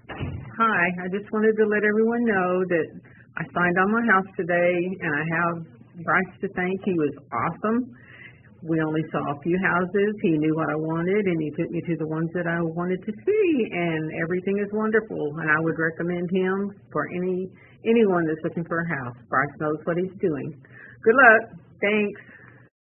Hi, I just wanted to let everyone know that I signed on my house today, and I have Bryce to thank. He was awesome. We only saw a few houses. He knew what I wanted, and he took me to the ones that I wanted to see, and everything is wonderful. And I would recommend him for anyone that's looking for a house. Bryce knows what he's doing. Good luck. Thanks.